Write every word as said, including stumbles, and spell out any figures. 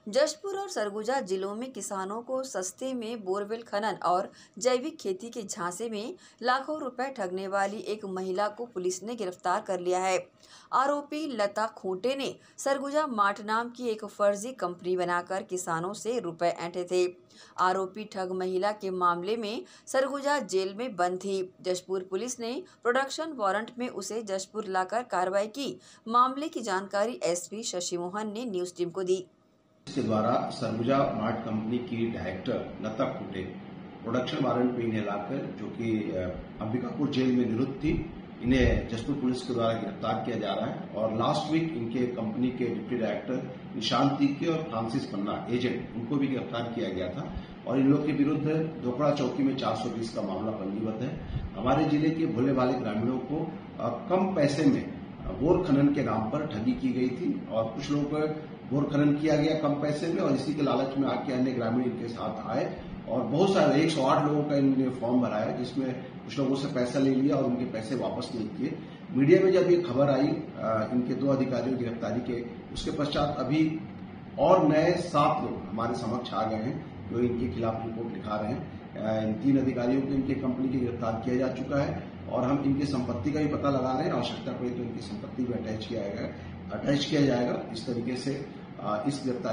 जशपुर और सरगुजा जिलों में किसानों को सस्ते में बोरवेल खनन और जैविक खेती के झांसे में लाखों रुपए ठगने वाली एक महिला को पुलिस ने गिरफ्तार कर लिया है। आरोपी लता खोटे ने सरगुजा मार्ट नाम की एक फर्जी कंपनी बनाकर किसानों से रुपए ऐंठे थे। आरोपी ठग महिला के मामले में सरगुजा जेल में बंद थी। जशपुर पुलिस ने प्रोडक्शन वारंट में उसे जशपुर लाकर कार्रवाई की। मामले की जानकारी एसपी शशि मोहन ने न्यूज टीम को दी। इसके द्वारा सरगुजा मार्ट कंपनी की director Lata Khote production warrant पे इन्हें लाकर, जो कि अंबिकापुर जेल में निरुद्ध थी, इन्हें जशपुर पुलिस के द्वारा गिरफ्तार किया जा रहा है। और लास्ट वीक इनके कंपनी के डिप्टी डायरेक्टर निशांत तीके और फ्रांसिस पन्ना एजेंट, उनको भी गिरफ्तार किया गया था। और इन लोग के विरुद्ध दोपड़ा चौकी में चार सौ बीस का मामला पंजीबद्ध है। हमारे जिले के भोले भाले ग्रामीणों को कम पैसे में बोर खनन के नाम पर ठगी की गई थी और कुछ लोगों पर बोर खनन किया गया कम पैसे में, और इसी के लालच में आके अन्य ग्रामीण इनके साथ आए और बहुत सारे एक सौ आठ लोगों का इन्होंने फॉर्म भराया, जिसमें कुछ लोगों से पैसा ले लिया और उनके पैसे वापस नहीं किए। मीडिया में जब ये खबर आई इनके दो अधिकारियों की गिरफ्तारी के, उसके पश्चात अभी और नए सात लोग हमारे समक्ष आ गए हैं जो इनके खिलाफ रिपोर्ट लिखा रहे हैं। इन तीन अधिकारियों को इनके कंपनी की गिरफ्तार किया जा चुका है और हम इनकी संपत्ति का भी पता लगा रहे हैं। आवश्यकता पड़ी तो इनकी संपत्ति भी अटैच किया जाएगा अटैच किया जाएगा इस तरीके से इस गिरफ्तारी